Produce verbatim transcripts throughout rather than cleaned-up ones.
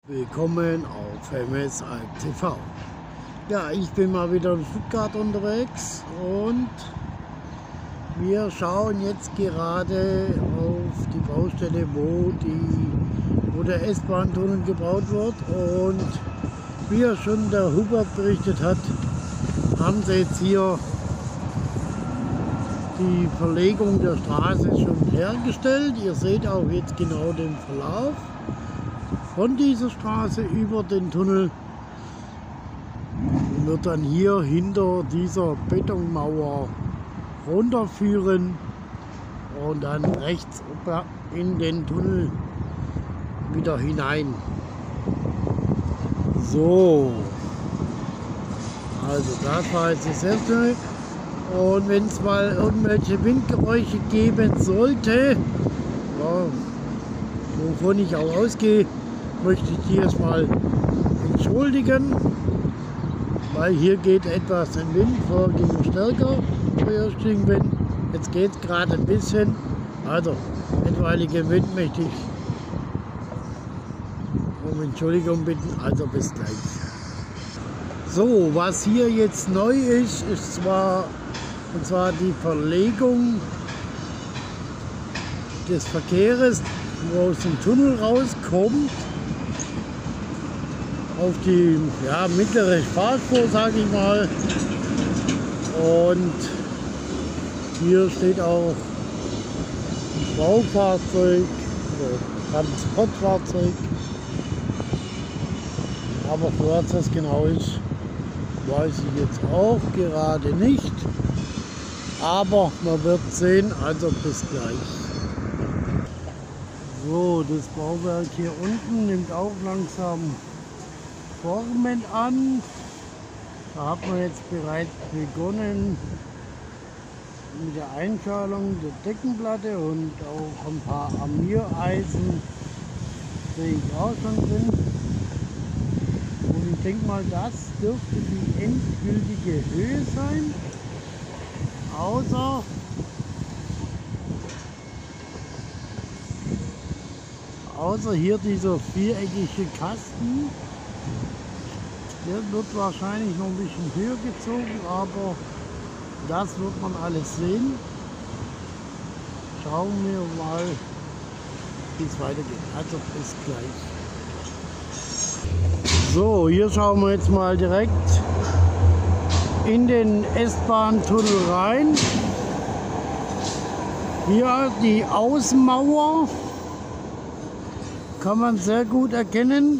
Willkommen auf M S Alp T V. Ja, ich bin mal wieder in Stuttgart unterwegs und wir schauen jetzt gerade auf die Baustelle, wo, die, wo der S-Bahn-Tunnel gebaut wird. Und wie ja schon der Hubert berichtet hat, haben sie jetzt hier die Verlegung der Straße schon hergestellt. Ihr seht auch jetzt genau den Verlauf von dieser Straße über den Tunnel. Und wird dann hier hinter dieser Betonmauer runterführen und dann rechts in den Tunnel wieder hinein. So, also das war jetzt das erste. Und wenn es mal irgendwelche Windgeräusche geben sollte, ja, wovon ich auch ausgehe, möchte ich die erstmal entschuldigen, weil hier geht etwas im Wind, vorher ging es stärker, Wind. Jetzt geht es gerade ein bisschen, also etwaigen Wind möchte ich um Entschuldigung bitten, also bis gleich. So, was hier jetzt neu ist, ist zwar, und zwar die Verlegung des Verkehrs, wo aus dem Tunnel rauskommt, auf die ja, mittlere Fahrspur, sage ich mal. Und hier steht auch ein Baufahrzeug oder Transportfahrzeug. Aber für was das genau ist, weiß ich jetzt auch gerade nicht. Aber man wird sehen, also bis gleich. So, das Bauwerk hier unten nimmt auch langsam Formen an. Da hat man jetzt bereits begonnen mit der Einschalung der Deckenplatte und auch ein paar Armiereisen sehe ich auch schon drin. Und ich denke mal, das dürfte die endgültige Höhe sein. Außer außer hier dieser viereckige Kasten. Der wird wahrscheinlich noch ein bisschen höher gezogen, aber das wird man alles sehen. Schauen wir mal, wie es weitergeht. Also bis gleich. So, hier schauen wir jetzt mal direkt in den S-Bahn-Tunnel rein. Hier die Außenmauer kann man sehr gut erkennen.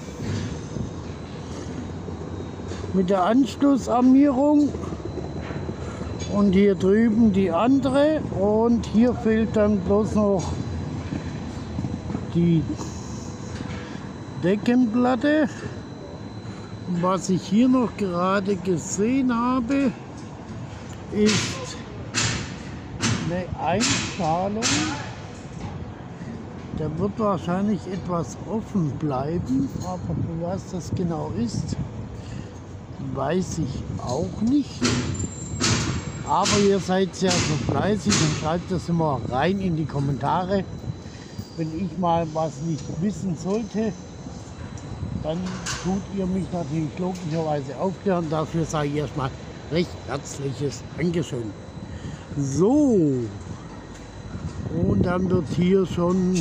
Mit der Anschlussarmierung und hier drüben die andere, und hier fehlt dann bloß noch die Deckenplatte. Und was ich hier noch gerade gesehen habe, ist eine Einschalung. Der wird wahrscheinlich etwas offen bleiben, aber für was das genau ist, weiß ich auch nicht. Aber ihr seid sehr so fleißig und schreibt das immer rein in die Kommentare. Wenn ich mal was nicht wissen sollte, dann tut ihr mich natürlich logischerweise aufklären. Dafür sage ich erstmal recht herzliches Dankeschön. So, und dann wird hier schon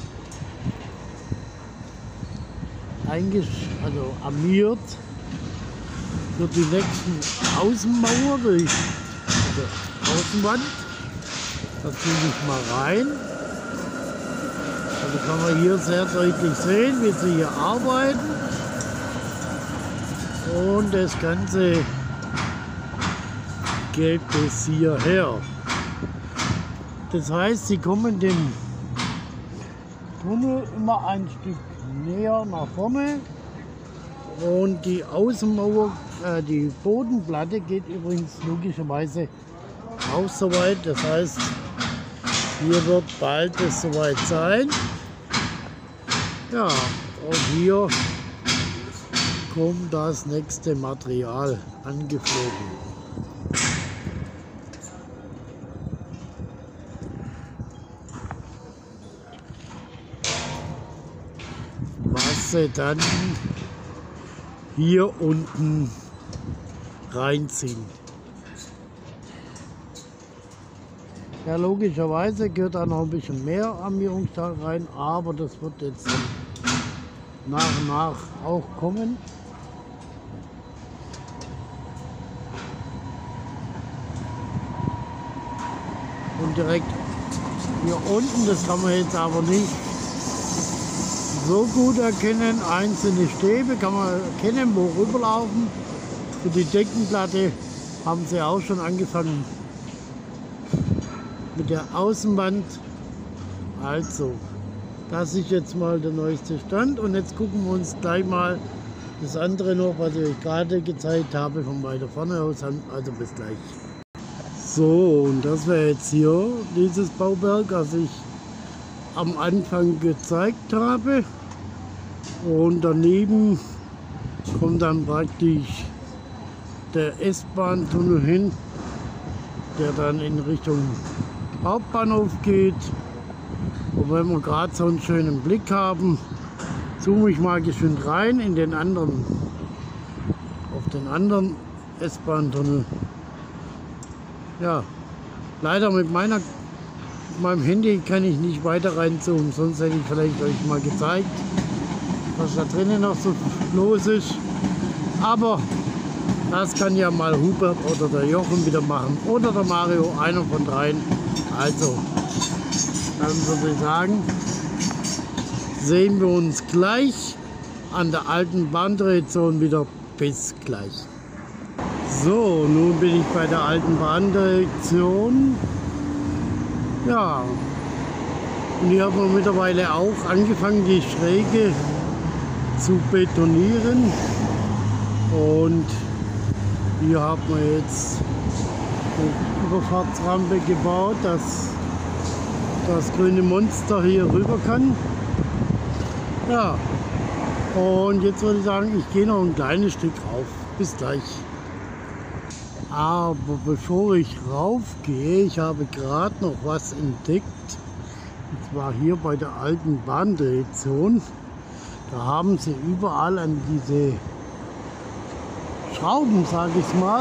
eingesch also armiert für die nächsten Außenmauer durch, also Außenwand. Da ziehe ich mal rein. Also kann man hier sehr deutlich sehen, wie sie hier arbeiten. Und das Ganze geht bis hierher. Das heißt, sie kommen dem Tunnel immer ein Stück näher nach vorne. Und die Außenmauer, äh, die Bodenplatte geht übrigens logischerweise auch soweit. Das heißt, hier wird bald es soweit sein. Ja, und hier kommt das nächste Material angeflogen. Was sie dann hier unten reinziehen. Ja, logischerweise gehört da noch ein bisschen mehr Armierungsstahl rein, aber das wird jetzt nach und nach auch kommen. Und direkt hier unten, das kann man jetzt aber nicht so gut erkennen, einzelne Stäbe kann man erkennen, wo rüberlaufen. Für die Deckenplatte haben sie auch schon angefangen mit der Außenwand. Also, das ist jetzt mal der neueste Stand und jetzt gucken wir uns gleich mal das andere noch, was ich euch gerade gezeigt habe, von weiter vorne aus an. Also bis gleich. So, und das wäre jetzt hier dieses Bauwerk, das ich am Anfang gezeigt habe. Und daneben kommt dann praktisch der S-Bahn-Tunnel hin, der dann in Richtung Hauptbahnhof geht. Und wenn wir gerade so einen schönen Blick haben, zoome ich mal geschwind rein in den anderen, auf den anderen S-Bahn-Tunnel. Ja, leider mit meiner, mit meinem Handy kann ich nicht weiter reinzoomen, sonst hätte ich vielleicht euch mal gezeigt, was da drinnen noch so los ist. Aber das kann ja mal Hubert oder der Jochen wieder machen oder der Mario, einer von dreien. Also, dann würde ich sagen, sehen wir uns gleich an der alten Bahndirektion wieder. Bis gleich. So, nun bin ich bei der alten Bahndirektion. Ja, und hier haben wir mittlerweile auch angefangen, die Schräge zu betonieren. Und hier haben wir jetzt eine Überfahrtsrampe gebaut, dass das grüne Monster hier rüber kann. Ja, und jetzt würde ich sagen, ich gehe noch ein kleines Stück rauf. Bis gleich. Aber bevor ich raufgehe, ich habe gerade noch was entdeckt. Und zwar hier bei der alten Bahndirektion. Da haben sie überall an diese Schrauben, sage ich mal,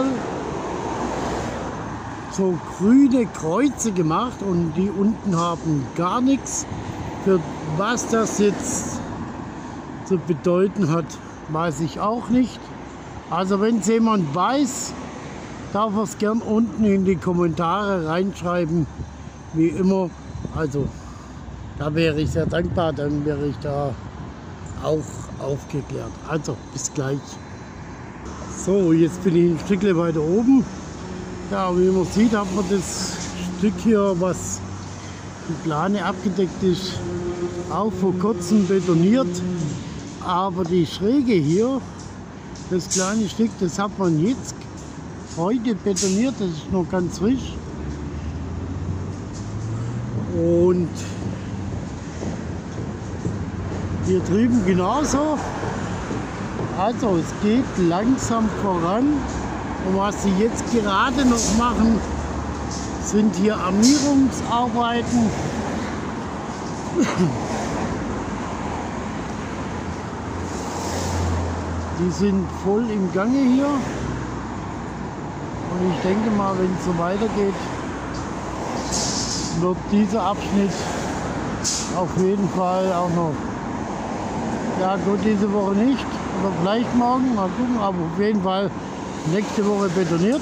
so grüne Kreuze gemacht und die unten haben gar nichts. Für was das jetzt zu bedeuten hat, weiß ich auch nicht. Also wenn es jemand weiß, darf er es gern unten in die Kommentare reinschreiben, wie immer. Also da wäre ich sehr dankbar, dann wäre ich da auch aufgeklärt. Also bis gleich. So, jetzt bin ich ein Stückchen weiter oben. Ja, wie man sieht, hat man das Stück hier, was die Plane abgedeckt ist, auch vor kurzem betoniert. Aber die Schräge hier, das kleine Stück, das hat man jetzt heute betoniert, das ist noch ganz frisch. Und hier drüben genauso. Also es geht langsam voran. Und was sie jetzt gerade noch machen, sind hier Armierungsarbeiten. Die sind voll im Gange hier. Und ich denke mal, wenn es so weitergeht, wird dieser Abschnitt auf jeden Fall auch noch, ja gut, diese Woche nicht, oder vielleicht morgen, mal gucken, aber auf jeden Fall nächste Woche betoniert.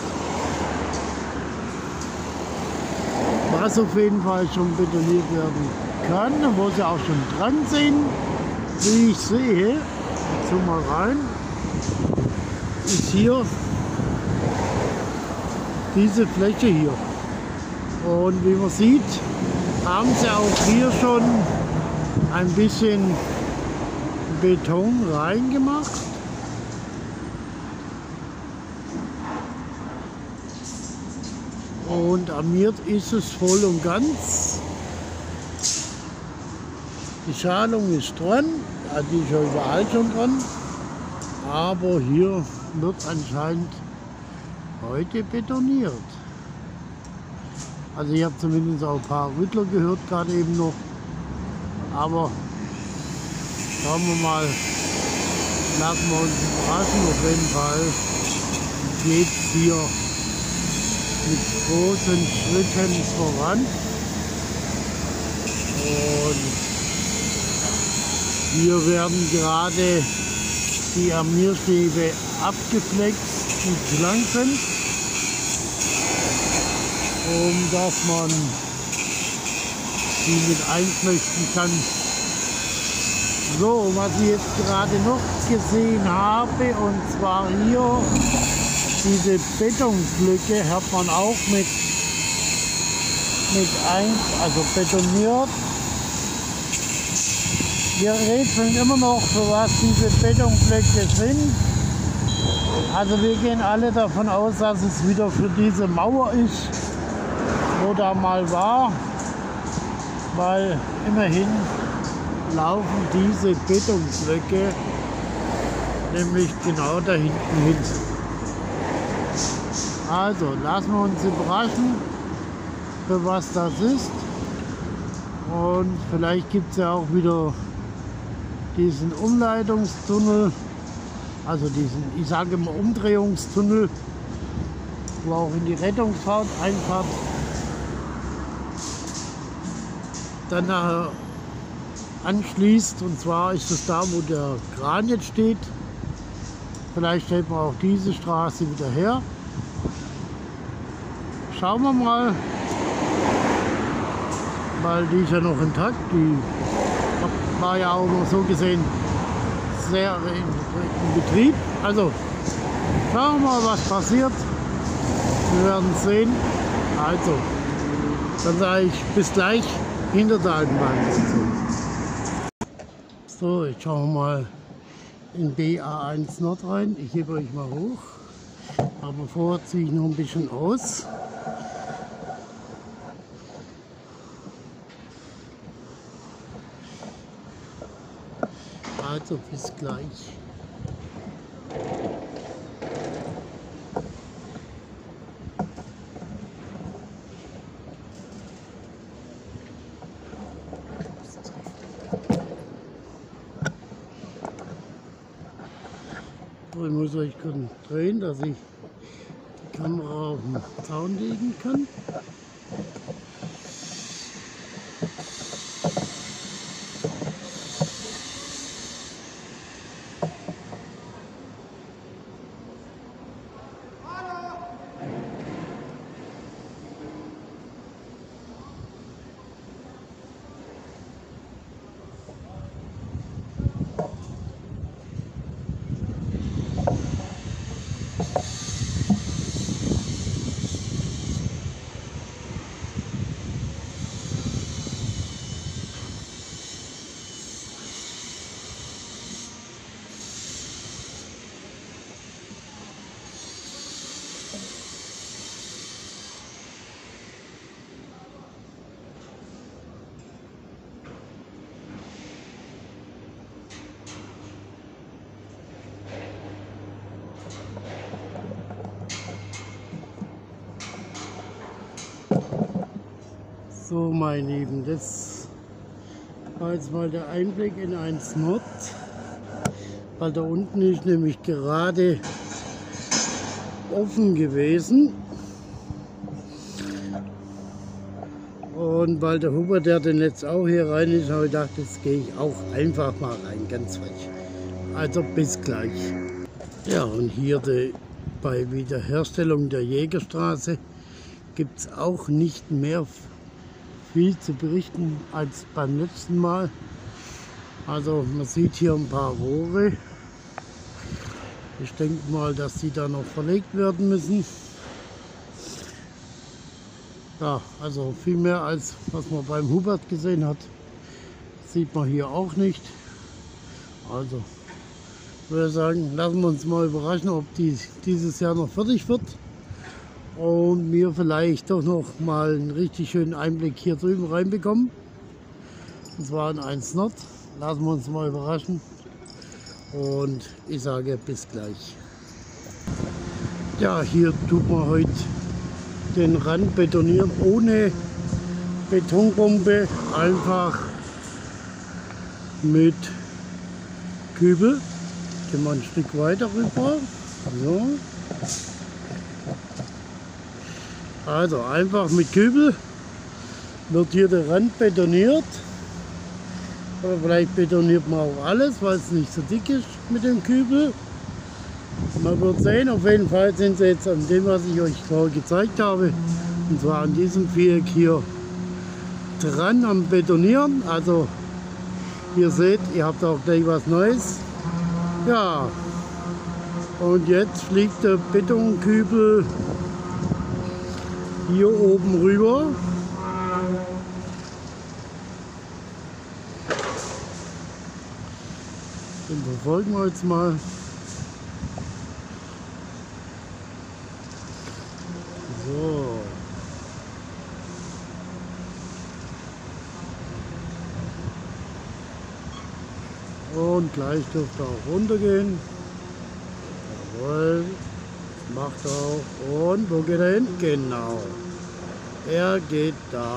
Was auf jeden Fall schon betoniert werden kann, wo sie auch schon dran sind, wie ich sehe, ich zoome mal rein, ist hier diese Fläche hier. Und wie man sieht, haben sie auch hier schon ein bisschen Beton reingemacht. Und armiert ist es voll und ganz. Die Schalung ist dran, also die ist ja überall schon dran. Aber hier wird anscheinend heute betoniert. Also ich habe zumindest auch ein paar Rüttler gehört, gerade eben noch. Aber schauen wir mal, lassen wir uns überraschen. Auf jeden Fall geht es hier mit großen Schritten voran. Und hier werden gerade die Armierstäbe abgeflext, die zu lang sind, um dass man die mit einflechten kann. So, was ich jetzt gerade noch gesehen habe, und zwar hier diese Betonblöcke hat man auch mit, mit ein, also betoniert. Wir rätseln immer noch, für was diese Betonblöcke sind. Also wir gehen alle davon aus, dass es wieder für diese Mauer ist, wo da mal war, weil immerhin laufen diese Betonblöcke nämlich genau da hinten hin. Also lassen wir uns überraschen, für was das ist. Und vielleicht gibt es ja auch wieder diesen Umleitungstunnel, also diesen, ich sage immer Umdrehungstunnel, wo auch in die Rettungsfahrt Einfahrt dann nachher anschließt. Und zwar ist es da, wo der Kran jetzt steht. Vielleicht stellt man auch diese Straße wieder her. Schauen wir mal, weil die ist ja noch intakt. Die war ja auch noch so gesehen sehr in Betrieb. Also schauen wir mal, was passiert. Wir werden sehen. Also, dann sage ich bis gleich hinter der Altenbahn. So, jetzt schauen wir mal in B A eins Nord rein. Ich hebe euch mal hoch. Aber vorher ziehe ich noch ein bisschen aus. Also bis gleich. Ich muss euch kurz drehen, dass ich die Kamera auf den Zaun legen kann. So, meine Lieben, das war jetzt mal der Einblick in eins Nord, weil da unten ist nämlich gerade offen gewesen. Und weil der Hubert, der denn jetzt auch hier rein ist, habe ich gedacht, jetzt gehe ich auch einfach mal rein, ganz frech. Also bis gleich. Ja, und hier die, bei Wiederherstellung der Jägerstraße gibt es auch nicht mehr viel zu berichten als beim letzten Mal. Also man sieht hier ein paar Rohre. Ich denke mal, dass die da noch verlegt werden müssen. Ja, also viel mehr als was man beim Hubert gesehen hat, sieht man hier auch nicht. Also ich würde sagen, lassen wir uns mal überraschen, ob die dieses Jahr noch fertig wird. Und wir vielleicht doch noch mal einen richtig schönen Einblick hier drüben reinbekommen. Und zwar in eins Nord. Lassen wir uns mal überraschen. Und ich sage bis gleich. Ja, hier tut man heute den Rand betonieren ohne Betonbombe, einfach mit Kübel. Gehen wir ein Stück weiter rüber. So. Also einfach mit Kübel wird hier der Rand betoniert. Aber vielleicht betoniert man auch alles, weil es nicht so dick ist mit dem Kübel. Man wird sehen, auf jeden Fall sind sie jetzt an dem, was ich euch vorher gezeigt habe. Und zwar an diesem Viereck hier dran am Betonieren. Also ihr seht, ihr habt auch gleich was Neues. Ja, und jetzt fliegt der Betonkübel hier oben rüber. Den verfolgen wir jetzt mal. So. Und gleich dürfte er auch runtergehen. Jawohl. Macht auch. Und wo geht er hin? Genau. Er geht da.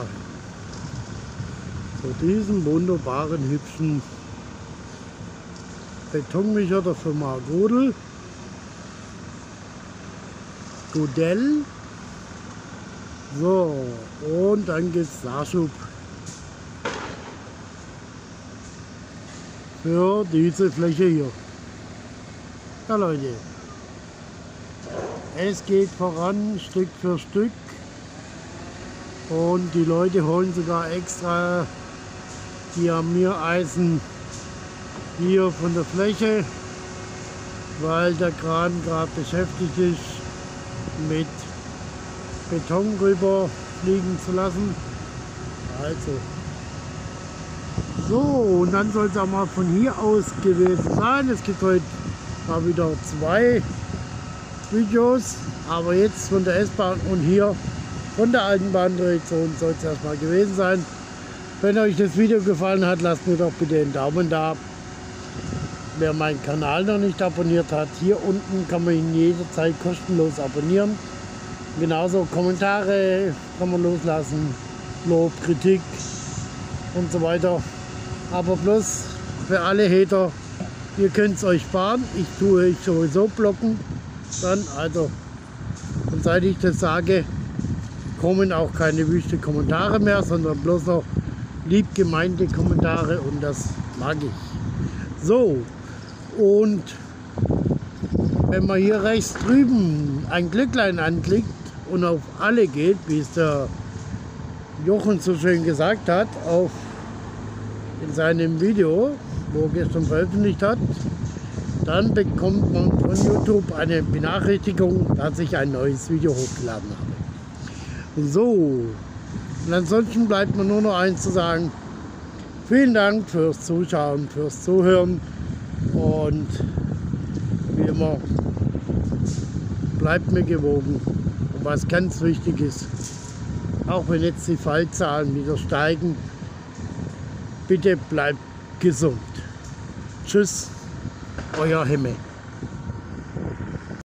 Zu diesem wunderbaren, hübschen Betonmischer der Firma Godel. Godel. So, und dann geht's Nachschub für diese Fläche hier. Ja Leute, es geht voran Stück für Stück und die Leute holen sogar extra die Armiereisen hier von der Fläche, weil der Kran gerade beschäftigt ist mit Beton rüber fliegen zu lassen. Also. So, und dann soll es auch mal von hier aus gewesen sein. Es gibt heute mal wieder zwei Videos, aber jetzt von der S-Bahn und hier von der alten Bahndirektion soll es erstmal gewesen sein. Wenn euch das Video gefallen hat, lasst mir doch bitte einen Daumen da. Wer meinen Kanal noch nicht abonniert hat, hier unten kann man ihn jederzeit kostenlos abonnieren. Genauso Kommentare kann man loslassen, Lob, Kritik und so weiter. Aber bloß für alle Hater, ihr könnt es euch sparen. Ich tue euch sowieso blocken. Dann also, und seit ich das sage, kommen auch keine wüsten Kommentare mehr, sondern bloß noch lieb gemeinte Kommentare und das mag ich. So, und wenn man hier rechts drüben ein Glücklein anklickt und auf alle geht, wie es der Jochen so schön gesagt hat, auf in seinem Video, wo er gestern veröffentlicht hat, dann bekommt man von YouTube eine Benachrichtigung, dass ich ein neues Video hochgeladen habe. So, und ansonsten bleibt mir nur noch eins zu sagen. Vielen Dank fürs Zuschauen, fürs Zuhören und wie immer, bleibt mir gewogen. Und was ganz wichtig ist, auch wenn jetzt die Fallzahlen wieder steigen, bitte bleibt gesund. Tschüss, euer Hemme.